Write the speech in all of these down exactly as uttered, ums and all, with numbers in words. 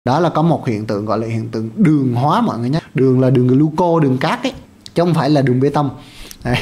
Đó là có một hiện tượng gọi là hiện tượng đường hóa mọi người nhé. Đường là đường gluco, đường cát ấy, chứ không phải là đường bê tông. Đấy.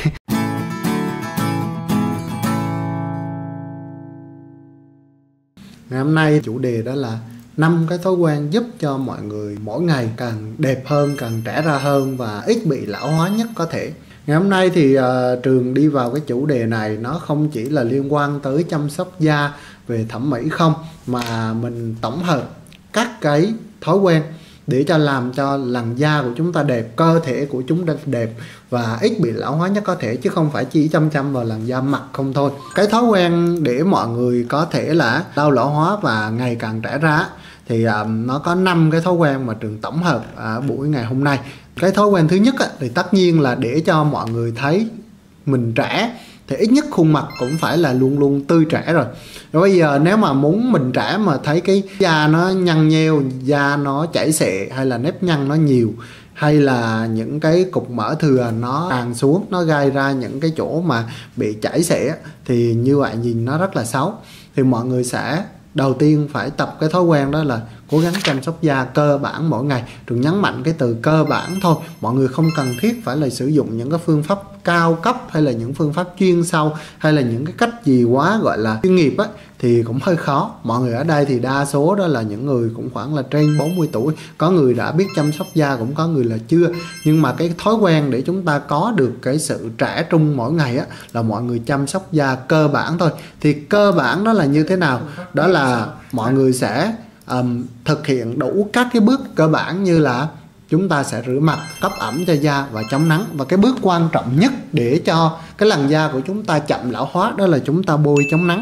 Ngày hôm nay chủ đề đó là năm cái thói quen giúp cho mọi người mỗi ngày càng đẹp hơn, càng trẻ ra hơn và ít bị lão hóa nhất có thể. Ngày hôm nay thì uh, Trường đi vào cái chủ đề này, nó không chỉ là liên quan tới chăm sóc da về thẩm mỹ không, mà mình tổng hợp các cái thói quen để cho làm cho làn da của chúng ta đẹp, cơ thể của chúng ta đẹp và ít bị lão hóa nhất có thể, chứ không phải chỉ chăm chăm vào làn da mặt không thôi. Cái thói quen để mọi người có thể là đau lão hóa và ngày càng trẻ ra thì uh, nó có năm cái thói quen mà Trường tổng hợp ở buổi ngày hôm nay. Cái thói quen thứ nhất á, thì tất nhiên là để cho mọi người thấy mình trẻ thì ít nhất khuôn mặt cũng phải là luôn luôn tươi trẻ rồi. Rồi bây giờ nếu mà muốn mình trẻ mà thấy cái da nó nhăn nheo, da nó chảy xệ, hay là nếp nhăn nó nhiều, hay là những cái cục mỡ thừa nó tràn xuống, nó gây ra những cái chỗ mà bị chảy xệ, thì như vậy nhìn nó rất là xấu. Thì mọi người sẽ đầu tiên phải tập cái thói quen đó là cố gắng chăm sóc da cơ bản mỗi ngày. Trường nhấn mạnh cái từ cơ bản thôi. Mọi người không cần thiết phải là sử dụng những cái phương pháp cao cấp hay là những phương pháp chuyên sâu hay là những cái cách gì quá gọi là chuyên nghiệp á, thì cũng hơi khó. Mọi người ở đây thì đa số đó là những người cũng khoảng là trên bốn mươi tuổi. Có người đã biết chăm sóc da, cũng có người là chưa. Nhưng mà cái thói quen để chúng ta có được cái sự trẻ trung mỗi ngày á, là mọi người chăm sóc da cơ bản thôi. Thì cơ bản đó là như thế nào? Đó là mọi người sẽ um, thực hiện đủ các cái bước cơ bản, như là chúng ta sẽ rửa mặt, cấp ẩm cho da và chống nắng. Và cái bước quan trọng nhất để cho cái làn da của chúng ta chậm lão hóa đó là chúng ta bôi chống nắng.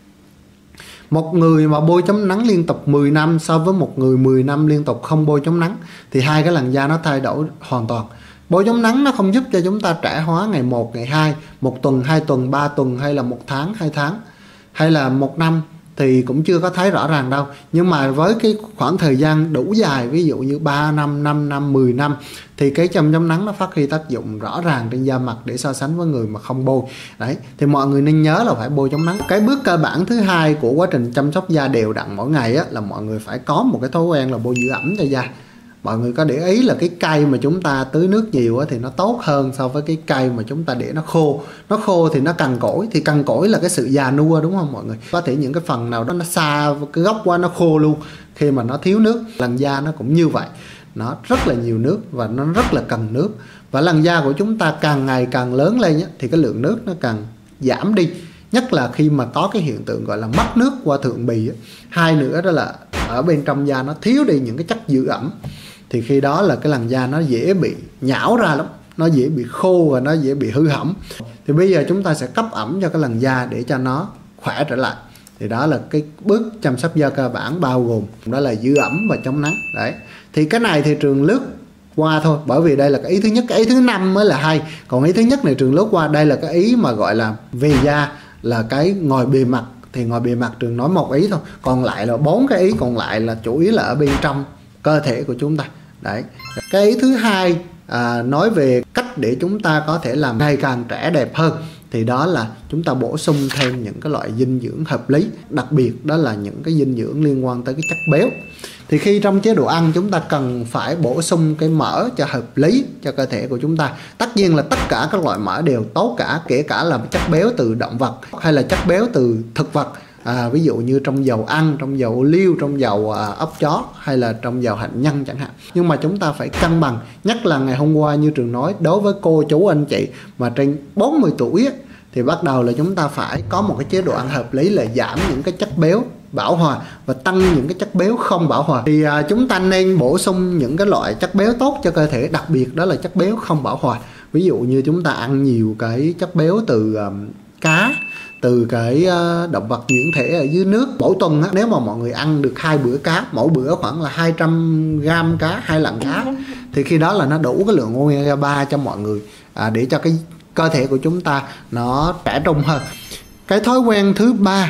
Một người mà bôi chống nắng liên tục mười năm so với một người mười năm liên tục không bôi chống nắng thì hai cái làn da nó thay đổi hoàn toàn. Bôi chống nắng nó không giúp cho chúng ta trẻ hóa ngày một, ngày hai, một tuần, hai tuần, ba tuần, hay là một tháng, hai tháng, hay là một năm thì cũng chưa có thấy rõ ràng đâu. Nhưng mà với cái khoảng thời gian đủ dài, ví dụ như ba năm, năm năm, mười năm, thì cái chăm chống nắng nó phát huy tác dụng rõ ràng trên da mặt để so sánh với người mà không bôi. Đấy, thì mọi người nên nhớ là phải bôi chống nắng. Cái bước cơ bản thứ hai của quá trình chăm sóc da đều đặn mỗi ngày á, là mọi người phải có một cái thói quen là bôi giữ ẩm cho da. Mọi người có để ý là cái cây mà chúng ta tưới nước nhiều á, thì nó tốt hơn so với cái cây mà chúng ta để nó khô. Nó khô thì nó cằn cỗi, thì cằn cỗi là cái sự già nua, đúng không mọi người? Có thể những cái phần nào đó nó xa cái gốc quá, nó khô luôn khi mà nó thiếu nước. Làn da nó cũng như vậy, nó rất là nhiều nước và nó rất là cần nước. Và làn da của chúng ta càng ngày càng lớn lên á, thì cái lượng nước nó càng giảm đi. Nhất là khi mà có cái hiện tượng gọi là mất nước qua thượng bì á. Hai nữa đó là ở bên trong da nó thiếu đi những cái chất giữ ẩm, thì khi đó là cái làn da nó dễ bị nhão ra lắm, nó dễ bị khô và nó dễ bị hư hỏng. Thì bây giờ chúng ta sẽ cấp ẩm cho cái làn da để cho nó khỏe trở lại. Thì đó là cái bước chăm sóc da cơ bản, bao gồm đó là giữ ẩm và chống nắng. Đấy, thì cái này thì Trường lướt qua thôi, bởi vì đây là cái ý thứ nhất. Cái ý thứ năm mới là hay, còn ý thứ nhất này Trường lướt qua. Đây là cái ý mà gọi là về da, là cái ngoài bề mặt. Thì ngoài bề mặt Trường nói một ý thôi, còn lại là bốn cái ý còn lại là chủ yếu là ở bên trong cơ thể của chúng ta. Đấy, cái ý thứ hai à, nói về cách để chúng ta có thể làm ngày càng trẻ đẹp hơn, thì đó là chúng ta bổ sung thêm những cái loại dinh dưỡng hợp lý. Đặc biệt đó là những cái dinh dưỡng liên quan tới cái chất béo. Thì khi trong chế độ ăn chúng ta cần phải bổ sung cái mỡ cho hợp lý cho cơ thể của chúng ta. Tất nhiên là tất cả các loại mỡ đều tốt cả, kể cả là chất béo từ động vật hay là chất béo từ thực vật. À, ví dụ như trong dầu ăn, trong dầu ô liu, trong dầu à, ốc chó, hay là trong dầu hạnh nhân chẳng hạn. Nhưng mà chúng ta phải cân bằng. Nhất là ngày hôm qua như Trường nói, đối với cô chú anh chị mà trên bốn mươi tuổi ấy, thì bắt đầu là chúng ta phải có một cái chế độ ăn hợp lý, là giảm những cái chất béo bão hòa và tăng những cái chất béo không bão hòa. Thì à, chúng ta nên bổ sung những cái loại chất béo tốt cho cơ thể, đặc biệt đó là chất béo không bão hòa. Ví dụ như chúng ta ăn nhiều cái chất béo từ um, cá, từ cái động vật dưỡng thể ở dưới nước. Mỗi tuần á, nếu mà mọi người ăn được hai bữa cá, mỗi bữa khoảng là hai trăm gram cá, hai lần cá, thì khi đó là nó đủ cái lượng omega ba cho mọi người, à, để cho cái cơ thể của chúng ta nó trẻ trung hơn. Cái thói quen thứ ba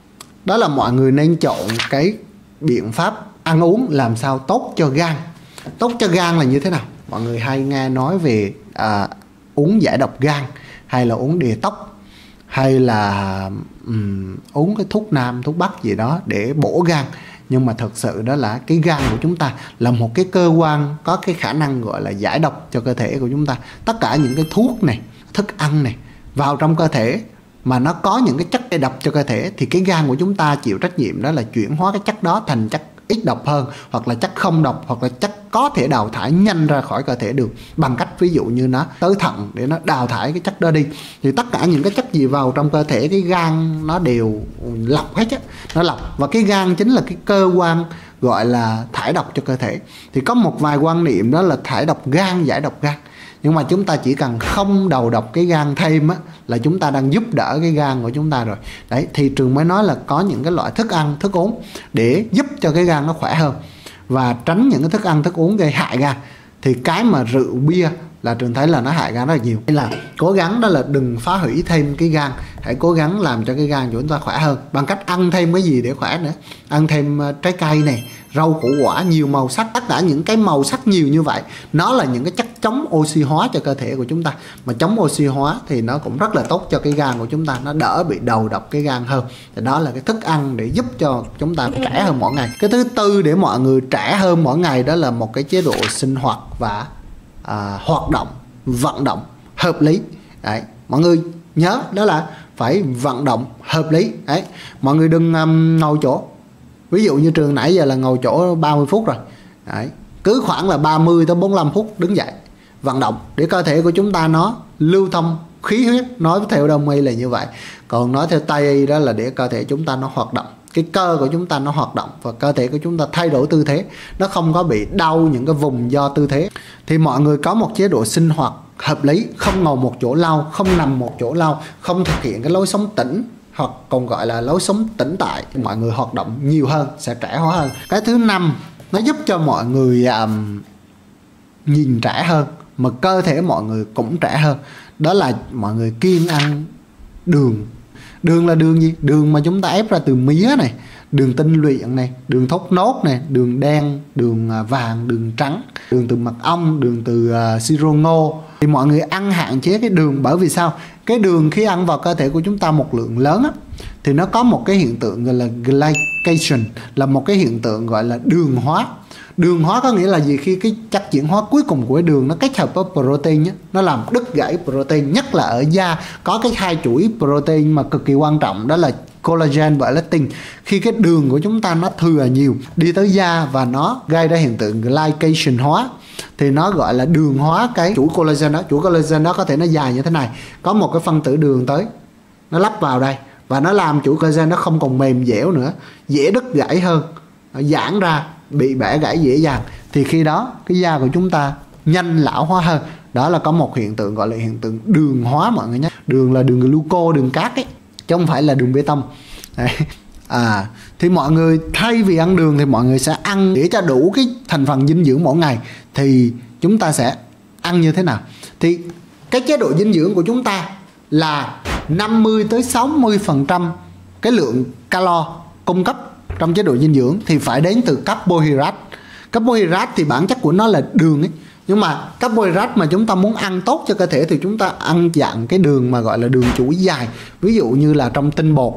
đó là mọi người nên chọn cái biện pháp ăn uống làm sao tốt cho gan. Tốt cho gan là như thế nào? Mọi người hay nghe nói về à, uống giải độc gan, hay là uống detox, hay là um, uống cái thuốc nam, thuốc bắc gì đó để bổ gan. Nhưng mà thật sự đó là cái gan của chúng ta là một cái cơ quan có cái khả năng gọi là giải độc cho cơ thể của chúng ta. Tất cả những cái thuốc này, thức ăn này vào trong cơ thể mà nó có những cái chất gây độc cho cơ thể, thì cái gan của chúng ta chịu trách nhiệm đó là chuyển hóa cái chất đó thành chất ít độc hơn, hoặc là chất không độc, hoặc là chất có thể đào thải nhanh ra khỏi cơ thể được, bằng cách ví dụ như nó tới thận để nó đào thải cái chất đó đi. Thì tất cả những cái chất gì vào trong cơ thể, cái gan nó đều lọc hết á, nó lọc. Và cái gan chính là cái cơ quan gọi là thải độc cho cơ thể. Thì có một vài quan niệm đó là thải độc gan, giải độc gan, nhưng mà chúng ta chỉ cần không đầu độc cái gan thêm á, là chúng ta đang giúp đỡ cái gan của chúng ta rồi. Đấy, thì Trường mới nói là có những cái loại thức ăn, thức uống để giúp cho cái gan nó khỏe hơn, và tránh những cái thức ăn, thức uống gây hại gan. Thì cái mà rượu bia là Trường thấy là nó hại gan rất là nhiều. Nên là cố gắng đó là đừng phá hủy thêm cái gan, hãy cố gắng làm cho cái gan của chúng ta khỏe hơn bằng cách ăn thêm cái gì để khỏe nữa. Ăn thêm trái cây này, rau củ quả nhiều màu sắc. Tất cả những cái màu sắc nhiều như vậy nó là những cái chất chống oxy hóa cho cơ thể của chúng ta. Mà chống oxy hóa thì nó cũng rất là tốt cho cái gan của chúng ta, nó đỡ bị đầu độc cái gan hơn. Thì đó là cái thức ăn để giúp cho chúng ta trẻ hơn mỗi ngày. Cái thứ tư để mọi người trẻ hơn mỗi ngày đó là một cái chế độ sinh hoạt và à, hoạt động, vận động hợp lý. Đấy, mọi người nhớ đó là phải vận động hợp lý. Đấy, mọi người đừng um, ngồi chỗ. Ví dụ như Trường nãy giờ là ngồi chỗ ba mươi phút rồi. Đấy, cứ khoảng là ba mươi tới bốn mươi lăm phút đứng dậy vận động để cơ thể của chúng ta nó lưu thông khí huyết. Nói theo Đông y là như vậy, còn nói theo Tây y đó là để cơ thể chúng ta nó hoạt động, cái cơ của chúng ta nó hoạt động, và cơ thể của chúng ta thay đổi tư thế, nó không có bị đau những cái vùng do tư thế. Thì mọi người có một chế độ sinh hoạt hợp lý, không ngồi một chỗ lâu, không nằm một chỗ lâu, không thực hiện cái lối sống tĩnh, hoặc còn gọi là lối sống tĩnh tại. Mọi người hoạt động nhiều hơn sẽ trẻ hóa hơn. Cái thứ năm, nó giúp cho mọi người um, nhìn trẻ hơn, mà cơ thể mọi người cũng trẻ hơn. Đó là mọi người kiêng ăn đường. Đường là đường gì? Đường mà chúng ta ép ra từ mía này, đường tinh luyện này, đường thốt nốt này, đường đen, đường vàng, đường trắng, đường từ mật ong, đường từ uh, siro ngô. Thì mọi người ăn hạn chế cái đường. Bởi vì sao? Cái đường khi ăn vào cơ thể của chúng ta một lượng lớn á, thì nó có một cái hiện tượng gọi là glycation, là một cái hiện tượng gọi là đường hóa. Đường hóa có nghĩa là gì? Khi cái chất chuyển hóa cuối cùng của cái đường nó kết hợp với protein á, nó làm đứt gãy protein. Nhất là ở da có cái hai chuỗi protein mà cực kỳ quan trọng, đó là collagen và elastin. Khi cái đường của chúng ta nó thừa nhiều đi tới da và nó gây ra hiện tượng glycation hóa, thì nó gọi là đường hóa cái chuỗi collagen đó. Chuỗi collagen đó có thể nó dài như thế này, có một cái phân tử đường tới, nó lắp vào đây, và nó làm chuỗi collagen nó không còn mềm dẻo nữa, dễ đứt gãy hơn, nó giãn ra, bị bẻ gãy dễ dàng. Thì khi đó cái da của chúng ta nhanh lão hóa hơn. Đó là có một hiện tượng gọi là hiện tượng đường hóa mọi người nhé. Đường là đường gluco, đường cát ấy, chứ không phải là đường bê tông. Đấy. À, thì mọi người thay vì ăn đường thì mọi người sẽ ăn để cho đủ cái thành phần dinh dưỡng mỗi ngày. Thì chúng ta sẽ ăn như thế nào? Thì cái chế độ dinh dưỡng của chúng ta là năm mươi tới sáu mươi phần trăm cái lượng calo cung cấp trong chế độ dinh dưỡng thì phải đến từ carbohydrate. Carbohydrate thì bản chất của nó là đường ấy. Nhưng mà carbohydrate mà chúng ta muốn ăn tốt cho cơ thể thì chúng ta ăn dạng cái đường mà gọi là đường chuỗi dài. Ví dụ như là trong tinh bột,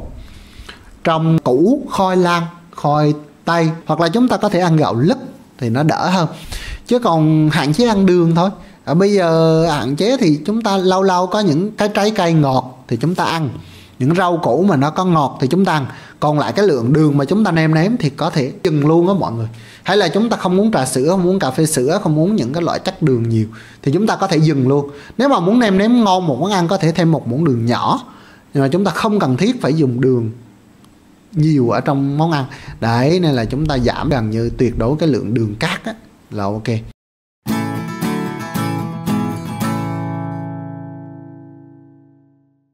trong củ, khoai lang, khoai tây, hoặc là chúng ta có thể ăn gạo lứt thì nó đỡ hơn. Chứ còn hạn chế ăn đường thôi. À, bây giờ hạn chế thì chúng ta lâu lâu có những cái trái cây ngọt thì chúng ta ăn, những rau củ mà nó có ngọt thì chúng ta ăn. Còn lại cái lượng đường mà chúng ta nêm nếm thì có thể dừng luôn đó mọi người. Hay là chúng ta không uống trà sữa, không uống cà phê sữa, không uống những cái loại chất đường nhiều thì chúng ta có thể dừng luôn. Nếu mà muốn nêm nếm ngon một món ăn có thể thêm một muỗng đường nhỏ, nhưng mà chúng ta không cần thiết phải dùng đường nhiều ở trong món ăn. Đấy, nên là chúng ta giảm gần như tuyệt đối cái lượng đường cát á, là ok.